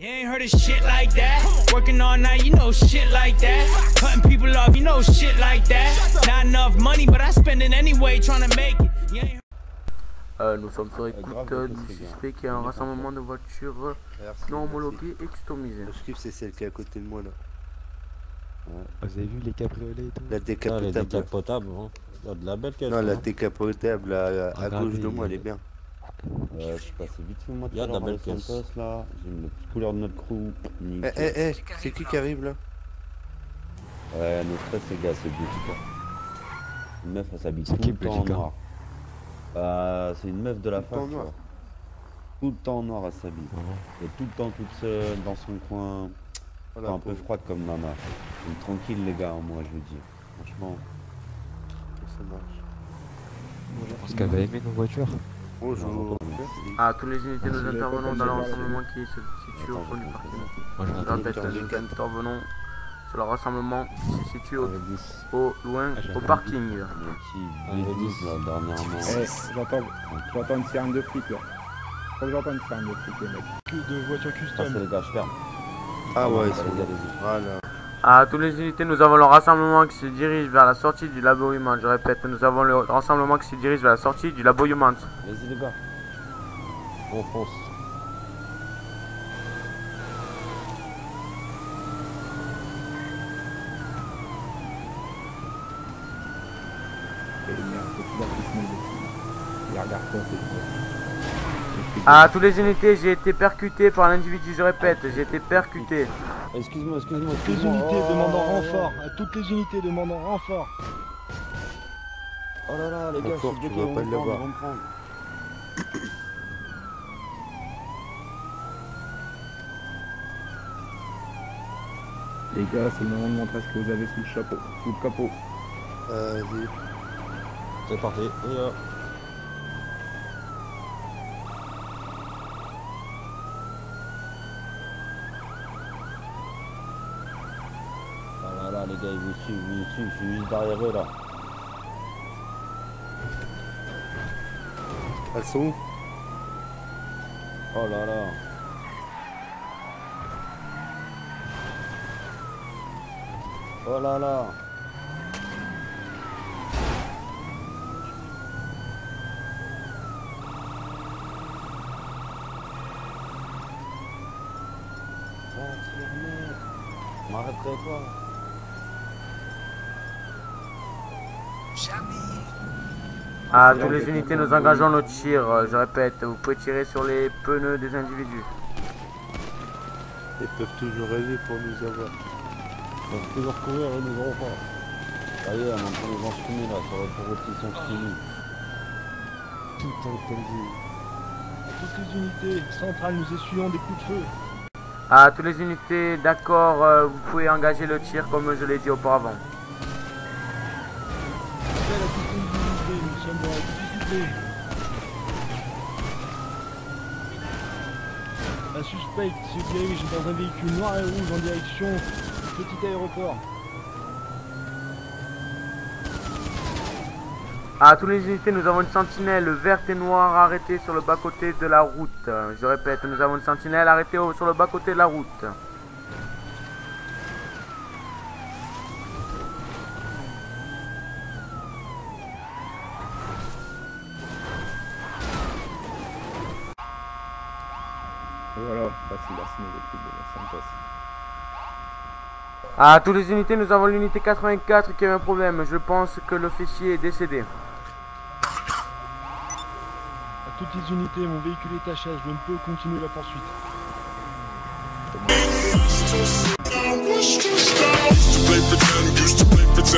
You ain't heard of shit like that. Working all night, you know shit like that. Cutting people off, you know shit like that. Not enough money, but I spend it anyway trying to make it. Nous sommes sur écoute du suspect qui a un rassemblement de voitures non homologuées et customisées. Le script, c'est celle qui est à côté de moi là. Ouais. Vous avez vu les cabriolets et tout? La décapotable. La décapotable, hein. Il y a de la belle caisse. Non, la hein. décapotable à gauche de moi, elle est bien. Je sais pas, c'est vite fait moi. Il y a de la belle caisse. Là, j'ai une petite couleur de notre crew. C'est qui arrive là? Ouais, notre stress, les gars, c'est Jessica. Une meuf, elle s'habille tout le temps en noir. C'est une meuf de la fac, tu vois. Tout le temps en noir, elle s'habille. Et tout le temps toute seule dans son coin. Un peu froide comme Nana. Donc, tranquille, les gars, moi, je vous dis. Franchement, Ça marche. Je pense qu'elle va aimer nos voitures. Bonjour. À tous les unités, nous intervenons dans le rassemblement qui se situe au fond du parking. Nous intervenons sur le rassemblement qui se situe au loin au parking. J'entends une sirène de flic là. Je crois que j'entends une sirène de flic les mecs. Que de voitures custom. c'est les gars, je ferme. Ah ouais, Voilà. À toutes les unités, nous avons le rassemblement qui se dirige vers la sortie du labo humain. Je répète, nous avons le rassemblement qui se dirige vers la sortie du labo humain. Vas-y les gars. On fonce. À toutes les unités, j'ai été percuté par l'individu, je répète, j'ai été percuté. Excuse-moi. Toutes les unités demandant renfort. À toutes les unités demandant renfort. Oh là là, les gars, Renfort, c'est tu bloqué, vas pas on l'avoir. va me prendre. Les gars, c'est le moment de montrer ce que vous avez sous le chapeau, sous le capot. Vas-y. C'est parti. Et Ah là là, les gars, ils vous suivent, je suis juste derrière eux là. Elles sont où? Oh là là. Oh là là. On m'arrêterait quoi? À toutes les unités, nous engageons nos tirs. Je répète, vous pouvez tirer sur les pneus des individus. Ils peuvent toujours rêver pour nous avoir. On peut toujours courir et nous aurons pas. Ça y est, on entend les gens fumer là, sur le route qui sont finis. Putain, quel jeu. À toutes les unités centrales, nous essuyons des coups de feu. À toutes les unités, d'accord, vous pouvez engager le tir comme je l'ai dit auparavant. Appel à toutes les unités, nous sommes dans la difficulté. Un suspect se dirige dans un véhicule noir et rouge en direction du petit aéroport. À toutes les unités, nous avons une sentinelle verte et noire arrêtée sur le bas-côté de la route. Je répète, nous avons une sentinelle arrêtée sur le bas-côté de la route. Et voilà, facile à signer l'équipe de Los Santos. À toutes les unités, nous avons l'unité 84 qui a un problème. Je pense que l'officier est décédé. À toutes les unités, mon véhicule est à charge, je ne peux continuer la poursuite. Used to play for them, used to play for